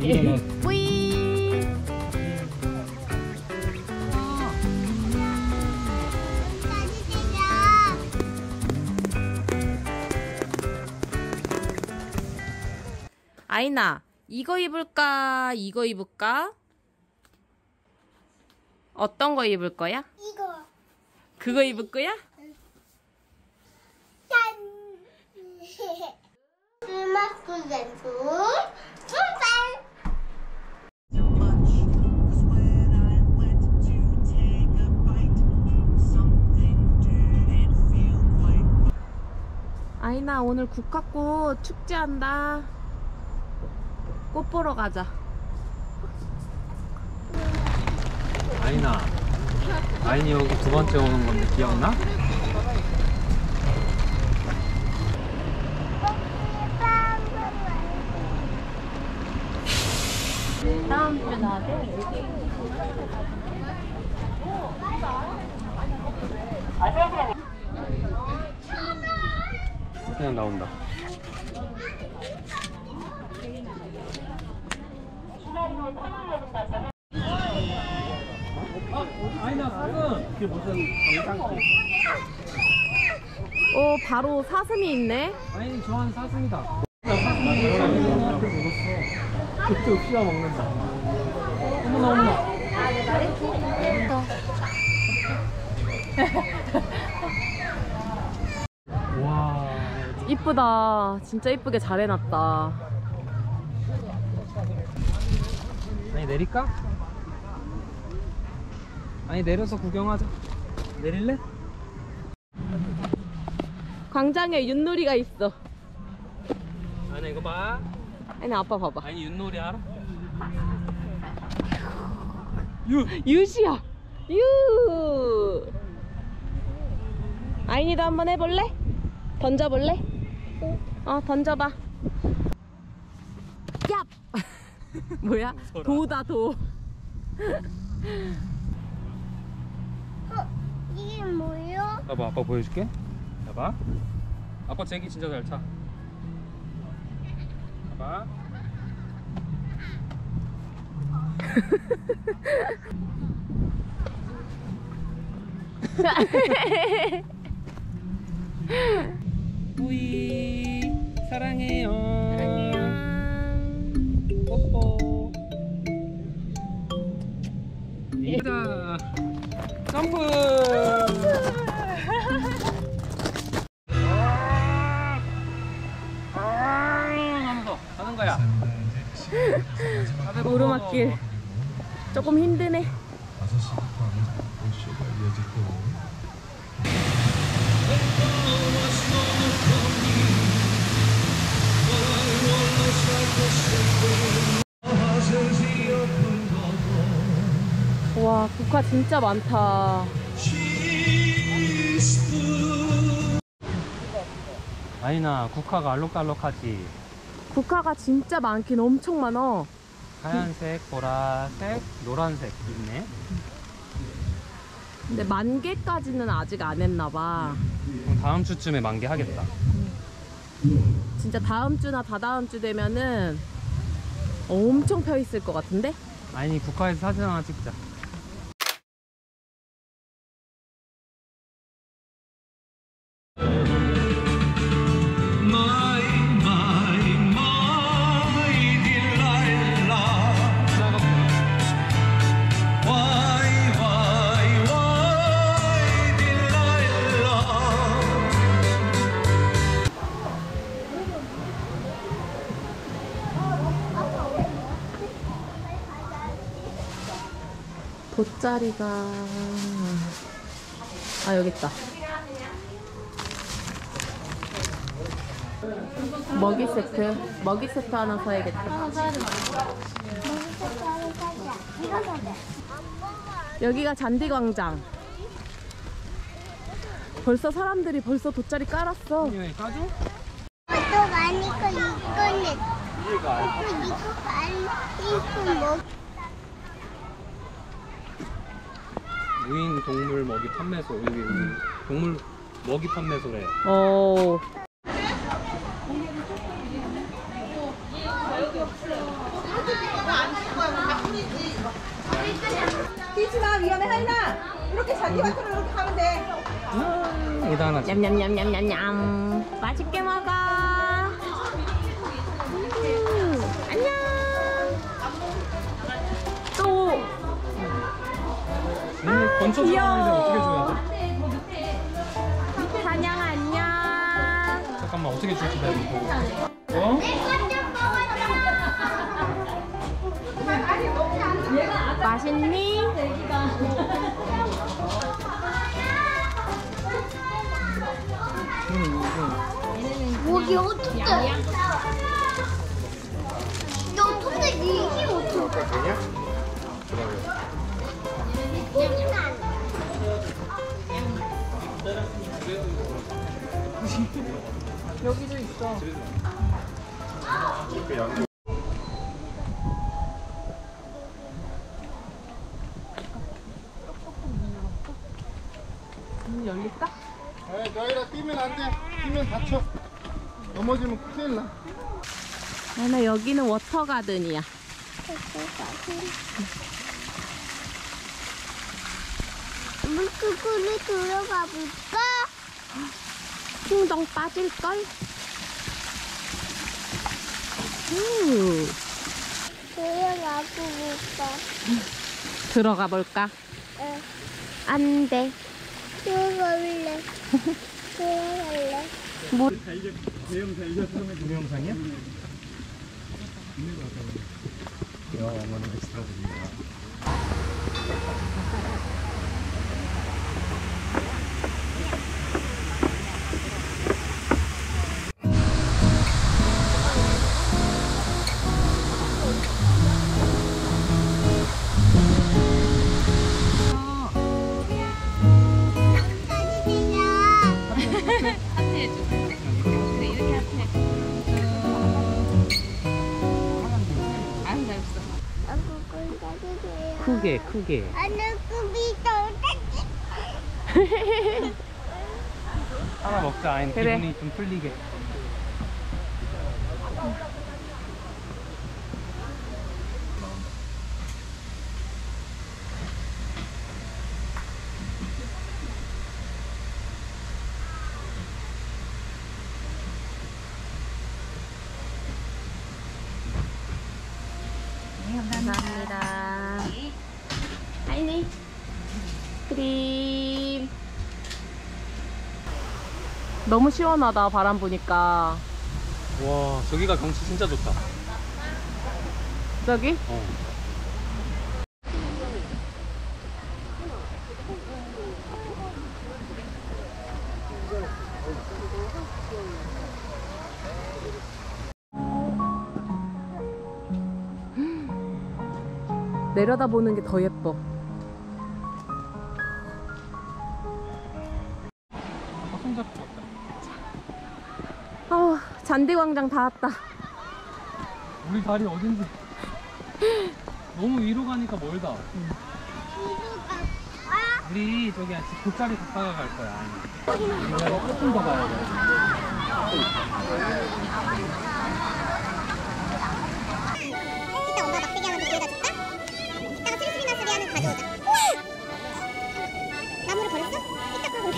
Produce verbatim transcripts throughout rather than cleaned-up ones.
뿌이. 아이나, 이거 입을까? 이거 입을까? 어떤 거 입을 거야? 이거. 그거 입을 거야? 짠! 스마트 렌즈 출발! 아이나, 오늘 국화꽃 축제한다. 꽃 보러 가자. 아이나, 아이니 여기 두 번째 오는 건데 기억나? 다음 주 나대. 그냥 나온다. 아이나 사슴! 그게 무슨 광장기? 오, 바로 사슴이 있네. 아이니 좋아하는 사슴이다. 사슴이 앞에 묻었어. 그때 휘어 먹는다. 어머나 어머나. 와. 이쁘다. 진짜 이쁘게 잘 해놨다. 아니 내릴까? 아니 내려서 구경하자. 내릴래? 광장에 윷놀이가 있어. 아니 이거 봐. 아니, 아빠 봐봐. 아니 윷놀이 알아? 유! 유시야! 유! 아이니도 한번 해볼래? 던져볼래? 어, 던져봐. 얍! 뭐야? 무서워라. 도다, 도. 어, 이게 뭐요? 봐봐 아빠 보여줄게. 봐봐. 아빠 제기 진짜 잘 차. 봐봐. 뿌이 사랑해요. 안녕. 뽀뽀. 이거다. 점프. 하면서 가는 거야. 오르막길 조금 힘드네. 와, 국화 진짜 많다. 아니나 국화가 알록달록하지. 국화가 진짜 많긴 엄청 많아. 하얀색, 보라색, 노란색 있네. 근데 만 개까지는 아직 안 했나봐. 그럼 다음 주쯤에 만개 하겠다. 진짜 다음 주나 다다음 주 되면은 엄청 펴 있을 것 같은데? 아니 국화에서 사진 하나 찍자. 돗자리가 아 여기 있다. 먹이 세트 먹이 세트 하나 사야겠다. 이거 사자. 여기가 잔디광장. 벌써 사람들이 벌써 돗자리 깔았어. 여기 까줘? 또 많이 거 이거는 이해가 이거 이거 빨리 이거 뭐 무인 동물 먹이 판매소. 여기 동물 먹이 판매소래. 어. 밀지 마, 위험해, 하인아. 이렇게 잔디 같은 거 이렇게 하면 돼. 음, 여기다 하나 줘. 냠냠냠냠냠냠. 맛있게 먹어. 음, 안녕. 또. 얘네 건초 좋아하는데 어떻게 줘야 돼? 사냥 안녕. 잠깐만 어떻게 줄지 내가 보고. 어? 맛있니? 목이 어떻게? 너 근데 이게 어떻게? 고기는 안 돼. 여기도 있어. 문 열릴까? 에이, 너희라 뛰면 안 돼. 뛰면 다쳐. 넘어지면 큰일 나. 나나 여기는 워터가든이야. 물고기를 들어가 볼까? 풍덩 빠질걸? 우, 들어가 볼까? 들어가 볼까? 응. 안 돼. 들어갈래. 들어갈래. 뭐, 동영상이야? 야, 어머니 엑스트라 드립니다. 크게 크게. 아늑금이 떨어졌지. 하나 먹자. 아니 그래. 기분이 좀 풀리게. 감사합니다. 하이니. 크림. 너무 시원하다, 바람 부니까. 와, 저기가 경치 진짜 좋다. 저기? 어. 내려다보는 게 더 예뻐. 아, 손잡고 왔다. 아우, 잔디광장 다 왔다. 우리 다리 어딘지. 너무 위로 가니까 멀다. 우리 저기 돗자리 갔다가 갈 거야. 우리가 조금 더 가야 돼. 이따 엄마 막대기 하나 더 데려다 줄까? 이따가 트리스미나 소리 하는 거 가져오자. 나무를 버렸어? 이따 꺼.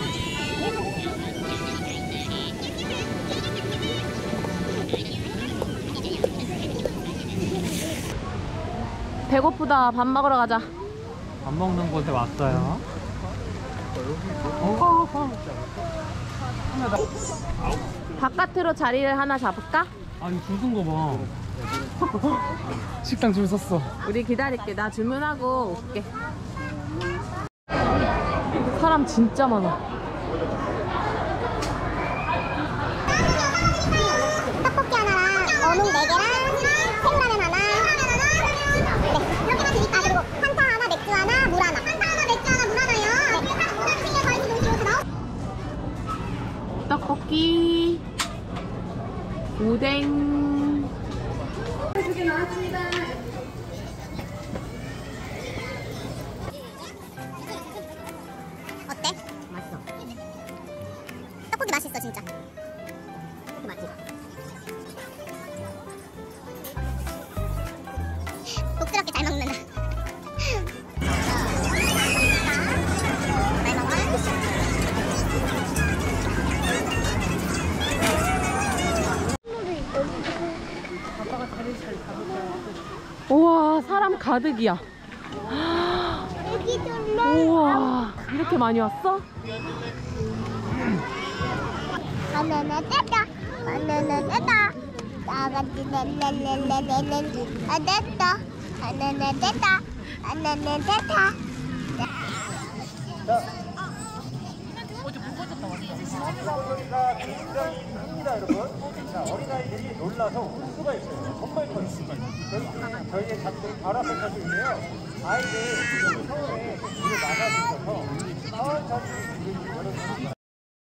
배고프다. 밥 먹으러 가자. 밥 먹는 곳에 왔어요. 바깥으로 자리를 하나 잡을까? 아, 이거 줄 쓴 거 봐. 식당 줄 섰어. 우리 기다릴게. 나 주문하고 올게. 사람 진짜 많아. 떡볶이 하나랑 어묵 네 개랑 생라면 하나. 네, 이렇게만 드릴까? 아, 그리고 한타 하나, 맥주 하나, 물 하나. 한타 하나, 맥주 하나, 물 하나요. 네, 생일 거리지 농지로서 나오. 떡볶이, 오뎅. 두개 나왔습니다. 어때? 맛있어. 떡볶이 맛있어 진짜. 맛있어. 독스럽게 잘 먹는다. 와, 사람 가득이야. 애기들로. 우와, 이렇게 많이 왔어? 바나나 뗐다. 바나나 뗐다. 나같이 랄랄랄랄랄랄. 아 뗐다. 바나나 뗐다. 바나나 뗐다. 어머니가 굉장히 큽니다, 여러분. 자, 어린아이들이 놀라서 울 수가 있어요. 정말 커요. 저희, 저희의 작들이 바로 앞에 서고 있는데요. 아이들 서울에 물을 나가주셔서 천천히 문을 열어주십니다.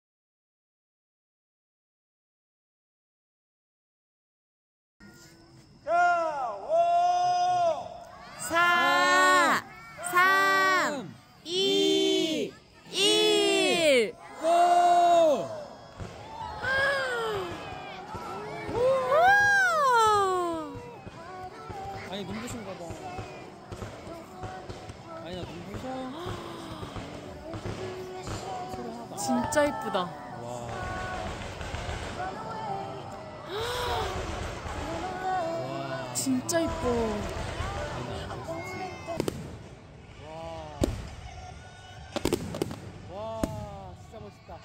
자, 오! 사, 삼, 이, 일. 고! 아니 눈부신가 봐. 아니 나 눈부셔. 진짜 이쁘다. 와. 진짜 이뻐. 와, 진짜 멋있다.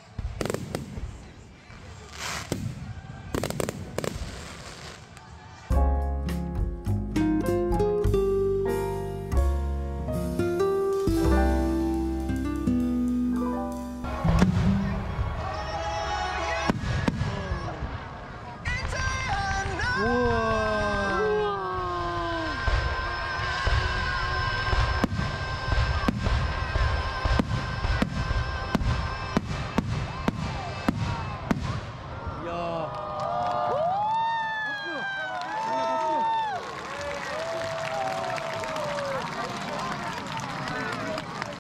우와.